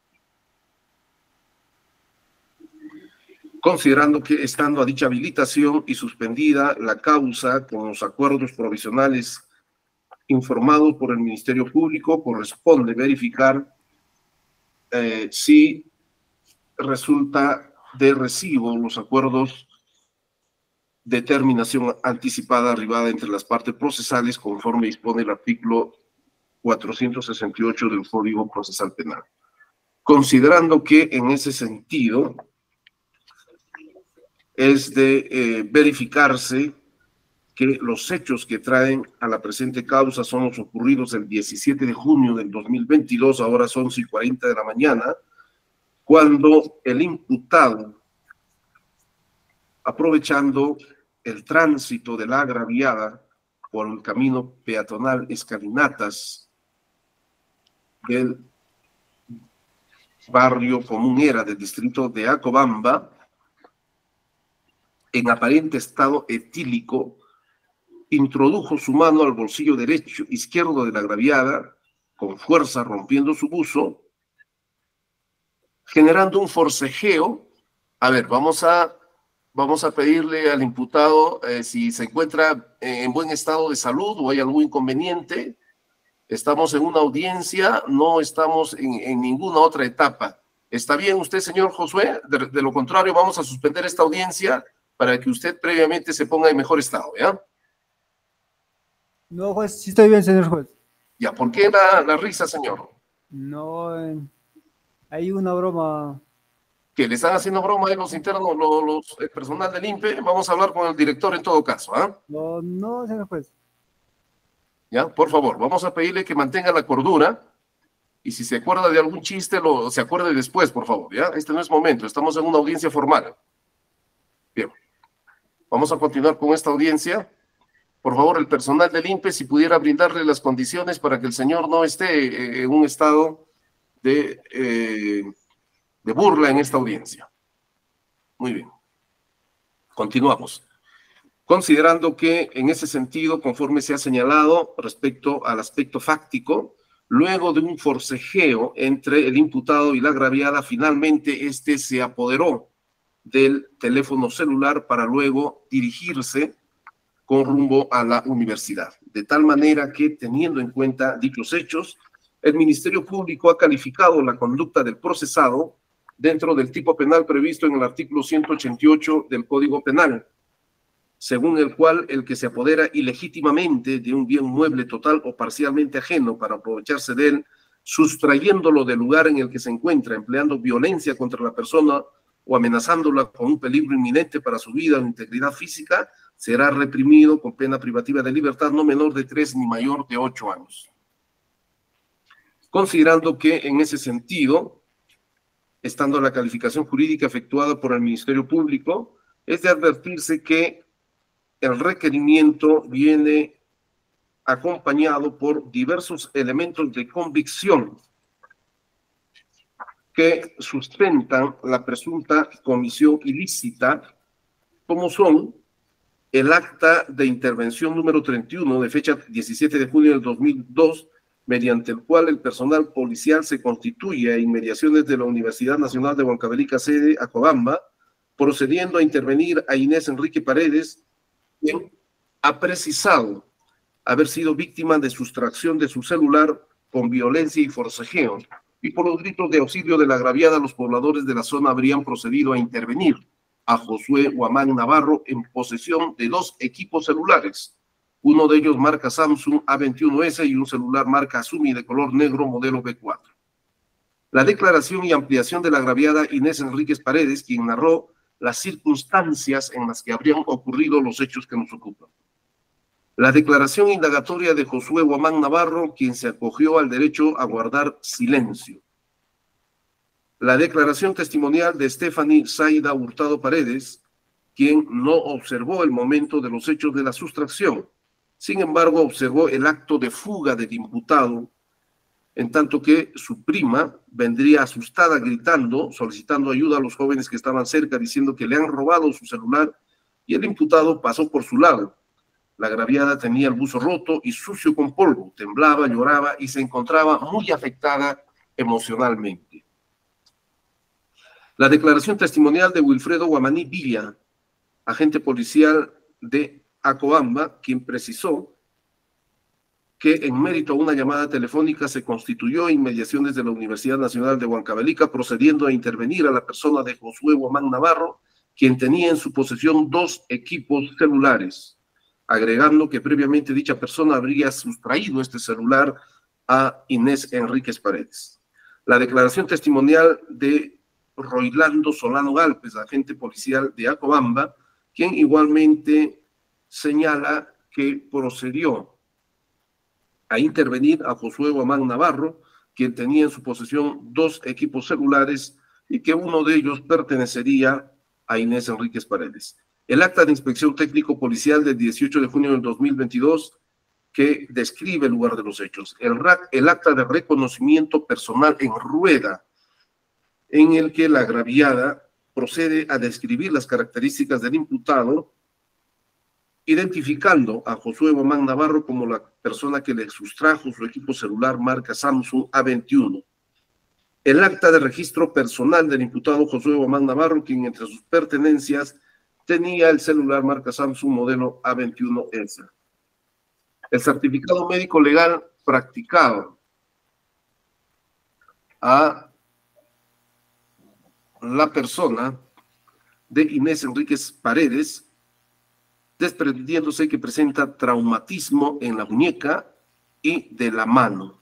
Considerando que, estando a dicha habilitación y suspendida la causa con los acuerdos provisionales informados por el Ministerio Público, corresponde verificar eh, si resulta de recibo los acuerdos de terminación anticipada arribada entre las partes procesales conforme dispone el artículo cuatrocientos sesenta y ocho del Código Procesal Penal. Considerando que en ese sentido es de eh, verificarse que los hechos que traen a la presente causa son los ocurridos el diecisiete de junio del dos mil veintidós, ahora son once y cuarenta de la mañana, cuando el imputado, aprovechando el tránsito de la agraviada por el camino peatonal Escalinatas del barrio Comunera del distrito de Acobamba, en aparente estado etílico, introdujo su mano al bolsillo derecho, izquierdo de la agraviada, con fuerza rompiendo su buzo, generando un forcejeo. A ver, vamos a, vamos a pedirle al imputado eh, si se encuentra en buen estado de salud o hay algún inconveniente. Estamos en una audiencia, no estamos en, en ninguna otra etapa. ¿Está bien usted, señor Josué? De, de lo contrario, vamos a suspender esta audiencia para que usted previamente se ponga en mejor estado, ¿ya? No, juez, sí estoy bien, señor juez. Ya, ¿por qué la, la risa, señor? No, eh, hay una broma. Que le están haciendo broma a los internos, los, los el personal del I N P E. Vamos a hablar con el director en todo caso, ¿ah? ¿eh? No, no, señor juez. Ya, por favor, vamos a pedirle que mantenga la cordura y si se acuerda de algún chiste, lo se acuerde después, por favor, ¿ya? Este no es momento, estamos en una audiencia formal. Bien, vamos a continuar con esta audiencia. Por favor, el personal del I N P E, si pudiera brindarle las condiciones para que el señor no esté en un estado de, eh, de burla en esta audiencia. Muy bien. Continuamos. Considerando que en ese sentido, conforme se ha señalado respecto al aspecto fáctico, luego de un forcejeo entre el imputado y la agraviada, finalmente este se apoderó del teléfono celular para luego dirigirse con rumbo a la universidad. De tal manera que, teniendo en cuenta dichos hechos, el Ministerio Público ha calificado la conducta del procesado dentro del tipo penal previsto en el artículo ciento ochenta y ocho del Código Penal, según el cual el que se apodera ilegítimamente de un bien mueble total o parcialmente ajeno para aprovecharse de él, sustrayéndolo del lugar en el que se encuentra, empleando violencia contra la persona o amenazándola con un peligro inminente para su vida o integridad física, será reprimido con pena privativa de libertad no menor de tres ni mayor de ocho años. Considerando que en ese sentido, estando la calificación jurídica efectuada por el Ministerio Público, es de advertirse que el requerimiento viene acompañado por diversos elementos de convicción que sustentan la presunta comisión ilícita, como son el acta de intervención número treinta y uno de fecha diecisiete de junio del dos mil dos, mediante el cual el personal policial se constituye a inmediaciones de la Universidad Nacional de Huancavelica, sede Acobamba, procediendo a intervenir a Inés Enrique Paredes, quien ha precisado haber sido víctima de sustracción de su celular con violencia y forcejeo, y por los gritos de auxilio de la agraviada, los pobladores de la zona habrían procedido a intervenir a Josué Huamán Navarro en posesión de dos equipos celulares, uno de ellos marca Samsung A veintiuno ese y un celular marca Azumi de color negro modelo B cuatro. La declaración y ampliación de la agraviada Inés Enríquez Paredes, quien narró las circunstancias en las que habrían ocurrido los hechos que nos ocupan. La declaración indagatoria de Josué Huamán Navarro, quien se acogió al derecho a guardar silencio. La declaración testimonial de Stephanie Zaida Hurtado Paredes, quien no observó el momento de los hechos de la sustracción. Sin embargo, observó el acto de fuga del imputado, en tanto que su prima vendría asustada gritando, solicitando ayuda a los jóvenes que estaban cerca, diciendo que le han robado su celular, y el imputado pasó por su lado. La agraviada tenía el buzo roto y sucio con polvo, temblaba, lloraba y se encontraba muy afectada emocionalmente. La declaración testimonial de Wilfredo Guamaní Villa, agente policial de Acobamba, quien precisó que en mérito a una llamada telefónica se constituyó inmediaciones de la Universidad Nacional de Huancavelica, procediendo a intervenir a la persona de Josué Huamán Navarro, quien tenía en su posesión dos equipos celulares, agregando que previamente dicha persona habría sustraído este celular a Inés Enríquez Paredes. La declaración testimonial de Roilando Solano Galpes, agente policial de Acobamba, quien igualmente señala que procedió a intervenir a Josué Huamán Navarro, quien tenía en su posesión dos equipos celulares y que uno de ellos pertenecería a Inés Enríquez Paredes. El acta de inspección técnico policial del dieciocho de junio del dos mil veintidós, que describe el lugar de los hechos. El, el acta de reconocimiento personal en rueda, en el que la agraviada procede a describir las características del imputado, identificando a Josué Huamán Navarro como la persona que le sustrajo su equipo celular marca Samsung A veintiuno. El acta de registro personal del imputado Josué Huamán Navarro, quien entre sus pertenencias tenía el celular marca Samsung modelo A veintiuno ese. El certificado médico legal practicado a la persona de Inés Enríquez Paredes, desprendiéndose que presenta traumatismo en la muñeca y de la mano.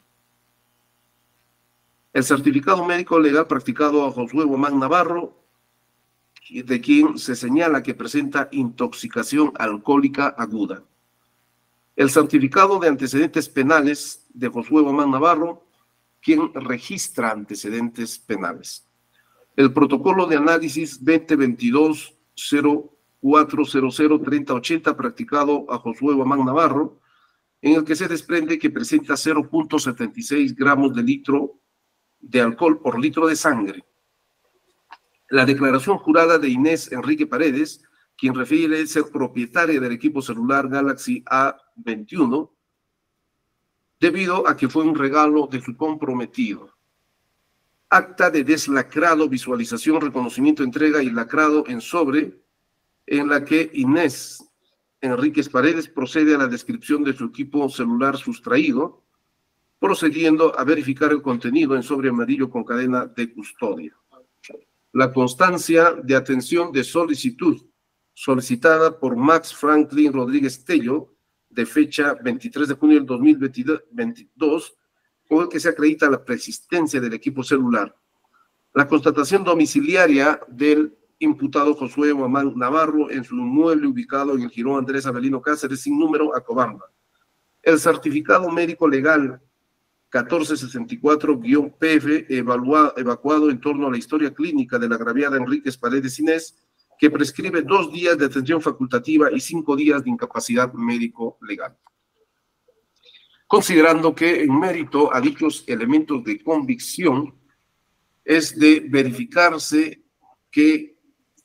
El certificado médico legal practicado a Josué Huamán Navarro, de quien se señala que presenta intoxicación alcohólica aguda. El certificado de antecedentes penales de Josué Huamán Navarro, quien registra antecedentes penales. El protocolo de análisis veinte veintidós cero cuatro cero cero treinta ochenta practicado a Josué Huamán Navarro, en el que se desprende que presenta cero punto setenta y seis gramos de litro de alcohol por litro de sangre. La declaración jurada de Inés Enrique Paredes, quien refiere ser propietaria del equipo celular Galaxy A veintiuno, debido a que fue un regalo de su comprometido. Acta de deslacrado, visualización, reconocimiento, entrega y lacrado en sobre, en la que Inés Enríquez Paredes procede a la descripción de su equipo celular sustraído, procediendo a verificar el contenido en sobre amarillo con cadena de custodia. La constancia de atención de solicitud solicitada por Max Franklin Rodríguez Tello, de fecha veintitrés de junio del dos mil veintidós, con el que se acredita la persistencia del equipo celular. La constatación domiciliaria del imputado Josué Guamán Navarro en su inmueble ubicado en el Jirón Andrés Avelino Cáceres, sin número, Acobamba. El certificado médico legal catorce sesenta y cuatro P F evacuado en torno a la historia clínica de la agraviada Enríquez Paredes Inés, que prescribe dos días de atención facultativa y cinco días de incapacidad médico-legal. Considerando que en mérito a dichos elementos de convicción es de verificarse que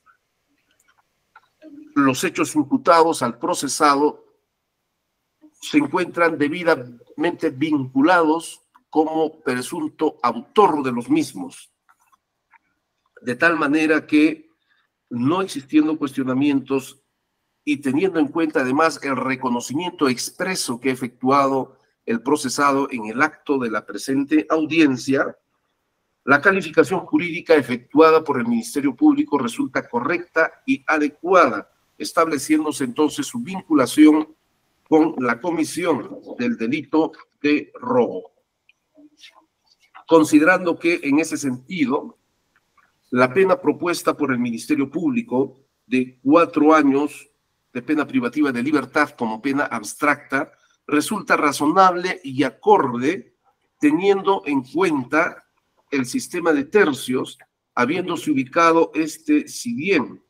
los hechos imputados al procesado se encuentran debidamente vinculados como presunto autor de los mismos, de tal manera que, no existiendo cuestionamientos y teniendo en cuenta además el reconocimiento expreso que ha efectuado el procesado en el acto de la presente audiencia, la calificación jurídica efectuada por el Ministerio Público resulta correcta y adecuada, estableciéndose entonces su vinculación con la comisión del delito de robo. Considerando que en ese sentido, la pena propuesta por el Ministerio Público de cuatro años de pena privativa de libertad como pena abstracta resulta razonable y acorde, teniendo en cuenta el sistema de tercios, habiéndose ubicado este, si bien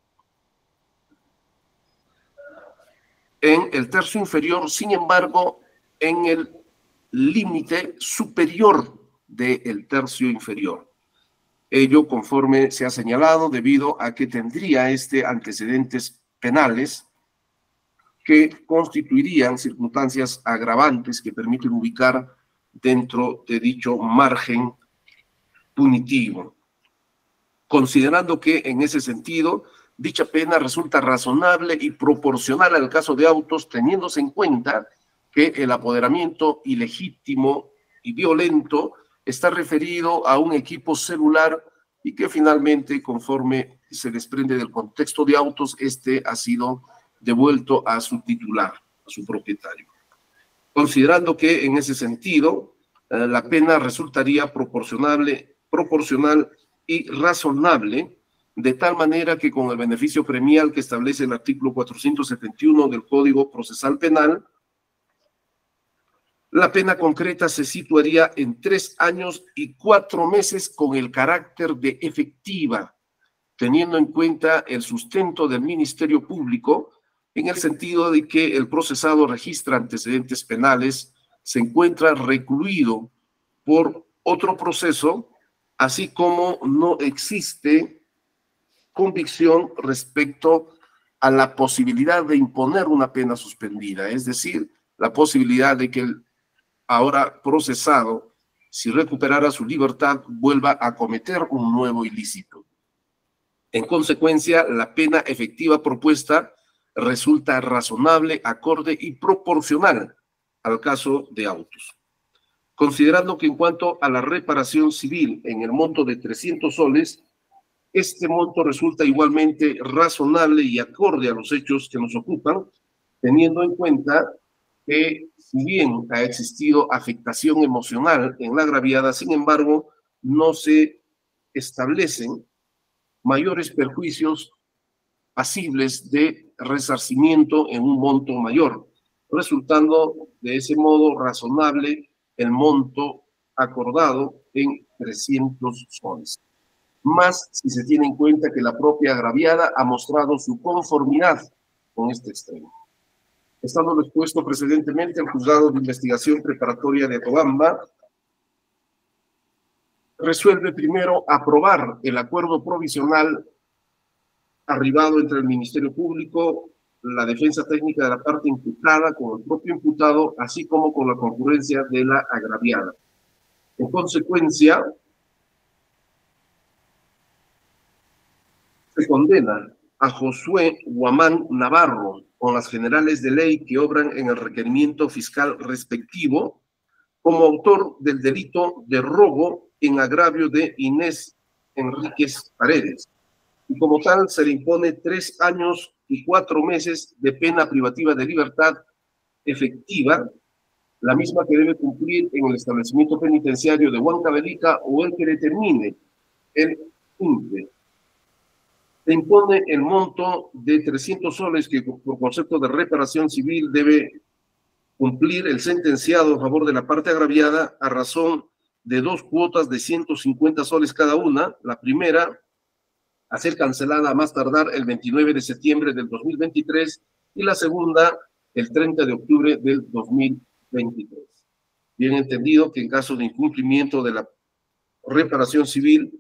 en el tercio inferior, sin embargo, en el límite superior del tercio inferior. Ello, conforme se ha señalado, debido a que tendría este antecedentes penales que constituirían circunstancias agravantes que permiten ubicar dentro de dicho margen punitivo. Considerando que en ese sentido dicha pena resulta razonable y proporcional al caso de autos, teniéndose en cuenta que el apoderamiento ilegítimo y violento está referido a un equipo celular y que finalmente, conforme se desprende del contexto de autos, este ha sido devuelto a su titular, a su propietario. Considerando que en ese sentido eh, la pena resultaría proporcionable, proporcional y razonable, de tal manera que con el beneficio premial que establece el artículo cuatrocientos setenta y uno del Código Procesal Penal, la pena concreta se situaría en tres años y cuatro meses con el carácter de efectiva, teniendo en cuenta el sustento del Ministerio Público en el sentido de que el procesado registra antecedentes penales, se encuentra recluido por otro proceso, así como no existe convicción respecto a la posibilidad de imponer una pena suspendida, es decir, la posibilidad de que el ahora procesado, si recuperara su libertad, vuelva a cometer un nuevo ilícito. En consecuencia, la pena efectiva propuesta resulta razonable, acorde y proporcional al caso de autos. Considerando que en cuanto a la reparación civil en el monto de trescientos soles, este monto resulta igualmente razonable y acorde a los hechos que nos ocupan, teniendo en cuenta que si bien ha existido afectación emocional en la agraviada, sin embargo, no se establecen mayores perjuicios pasibles de resarcimiento en un monto mayor, resultando de ese modo razonable el monto acordado en trescientos soles. Más si se tiene en cuenta que la propia agraviada ha mostrado su conformidad con este extremo. Estando lo expuesto precedentemente, el Juzgado de Investigación Preparatoria de Acobamba resuelve primero aprobar el acuerdo provisional arribado entre el Ministerio Público, la defensa técnica de la parte imputada con el propio imputado, así como con la concurrencia de la agraviada. En consecuencia, se condena a Josué Guamán Navarro con las generales de ley que obran en el requerimiento fiscal respectivo como autor del delito de robo en agravio de Inés Enríquez Paredes, y como tal se le impone tres años y cuatro meses de pena privativa de libertad efectiva, la misma que debe cumplir en el establecimiento penitenciario de Huancavelica o el que determine el I N P E. Se impone el monto de trescientos soles que por concepto de reparación civil debe cumplir el sentenciado a favor de la parte agraviada a razón de dos cuotas de ciento cincuenta soles cada una. La primera a ser cancelada a más tardar el veintinueve de septiembre del dos mil veintitrés y la segunda el treinta de octubre del dos mil veintitrés. Bien entendido que en caso de incumplimiento de la reparación civil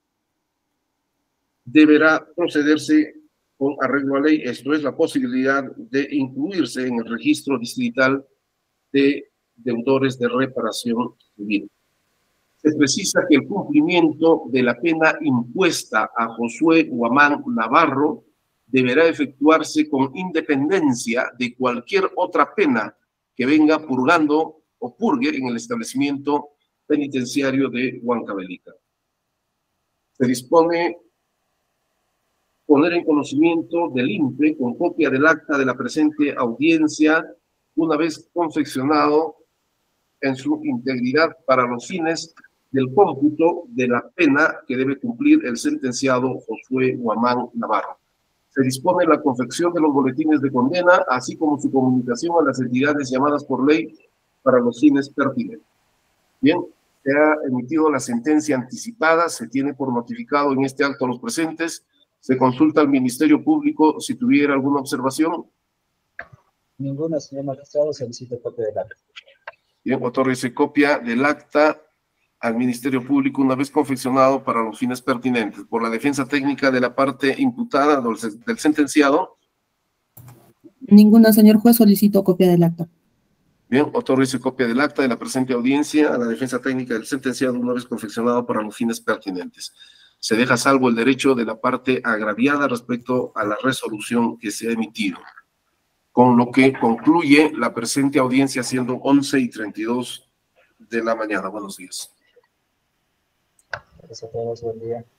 deberá procederse con arreglo a ley, esto es la posibilidad de incluirse en el registro distrital de deudores de reparación civil. Se precisa que el cumplimiento de la pena impuesta a Josué Guamán Navarro deberá efectuarse con independencia de cualquier otra pena que venga purgando o purgue en el establecimiento penitenciario de Huancavelica. Se dispone poner en conocimiento del I N P E con copia del acta de la presente audiencia, una vez confeccionado en su integridad para los fines del cómputo de la pena que debe cumplir el sentenciado Josué Guamán Navarro. Se dispone la confección de los boletines de condena, así como su comunicación a las entidades llamadas por ley para los fines pertinentes. Bien, se ha emitido la sentencia anticipada, se tiene por notificado en este acto a los presentes. Se consulta al Ministerio Público si tuviera alguna observación. Ninguna, señor magistrado, solicito copia del acta. Bien, otórguese copia del acta al Ministerio Público una vez confeccionado para los fines pertinentes. Por la defensa técnica de la parte imputada del sentenciado. Ninguna, señor juez, solicito copia del acta. Bien, otórguese copia del acta de la presente audiencia a la defensa técnica del sentenciado una vez confeccionado para los fines pertinentes. Se deja salvo el derecho de la parte agraviada respecto a la resolución que se ha emitido. Con lo que concluye la presente audiencia siendo once y treinta y dos de la mañana. Buenos días. Gracias a todos, buen día.